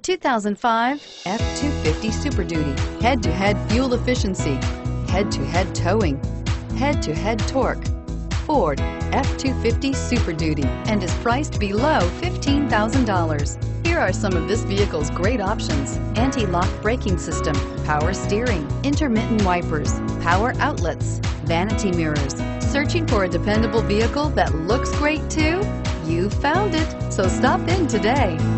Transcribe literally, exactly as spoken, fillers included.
two thousand five F two fifty Super Duty. Head-to-head fuel efficiency, head-to-head towing, head-to-head torque. Ford F two fifty Super Duty and is priced below fifteen thousand dollars. Here are some of this vehicle's great options: anti-lock braking system, power steering, intermittent wipers, power outlets, vanity mirrors. Searching for a dependable vehicle that looks great too? You found it, so stop in today.